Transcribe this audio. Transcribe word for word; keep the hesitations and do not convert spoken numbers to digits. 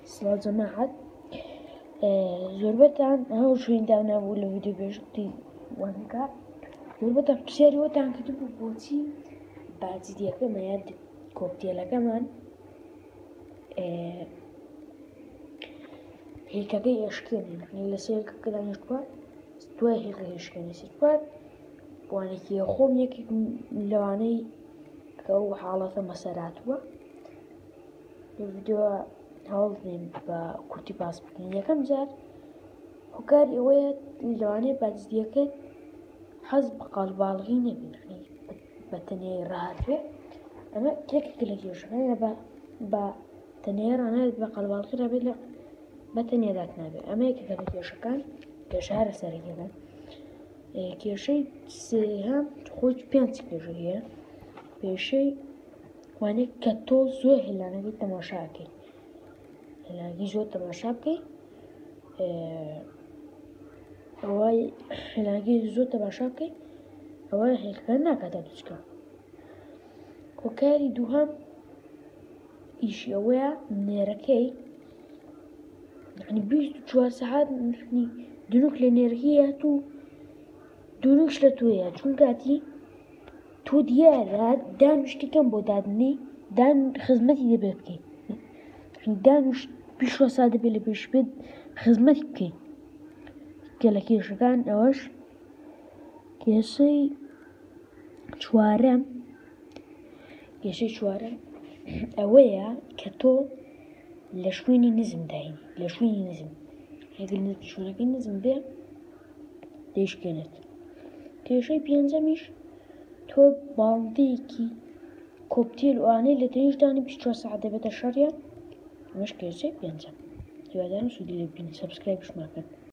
سڵاو جەماعەت زۆربەتان هەموو شوێنتان نابوو لە ڤیدیۆ پێشووتی وانەکە زۆربەتان پرسیاریوەتان کردبوو بۆچی باجدیەکەمان یان کۆکتێلەکەمان هێلکەکەی ئێشکێنێ لەسەر هێلکەکە دانیشتووە دوای هێلکە هێشکێنێ سوات وانێکی خۆم یەکێک لەوانەی کە ئەو حاڵەتە مەسەراتووە لە ڤیدیۆ هەوڵ دێن بە کورتی باس بکەین. یەکەم جار هۆکاری ئەوەیە لەوانەیە باجدیەکەت حەز بە قەڵباڵغی نەبێت بە تەنیایی ڕاهاتوێ ئەمە یەکێکە لە کێشەکانە بە تەنیایی ڕاناوێت بە قەڵباڵغی ڕابێت لە بە تەنیادات نابێت ئەمە یەکێکە لە کێشەکان کێشە هەرە سەرەکیەکە. کێشەی سێهەم خۆی پێنج کێشە هەیە. کێشەی وانەیە کە تۆ زۆر هێلانەکەی تەماشاکەی هێلانەکەی زۆر تەماشا بکەیت ئەوە هێلانەکەی زۆر تەماشا بکەیت ئەوە هێلکەکە ناکاتە دووچکە. هۆکاری دووهەم ئیشی ئەوەیە نێرەکەی یعنی بیست و چوار سەعات دروک لە نێرەکەی هات و دروکش لە تۆیە چون کاتی تۆ دیارە دانوشتەکەم بۆ دادنەی دان خزمەتی دەبێت بکەیت دانوشت بیست و چوار سەعات دەبێت لە پێش بێت خزمەتی بکەیت. کە لە کێشەکان ئەوەش کێشەی چوارەم کێشەی چوارەم ئەوەیە کە تۆ لە شوێنی نزم داینی لە شوێنی نزم ئەگەر شوێنەکەی نزم بێ دەیشکێنێت. کێشەی پێنجەمیش تۆ باڵندەیەکی کۆکتێل ئەوانەی لە تەنیشتدانی بیست و چوار سەعات دەبێتە شەڕیان ئەمەش کێشەی پێنجەم. هیوادارم سوودی لێ ببینن. سەبسکرایبش مەکەن.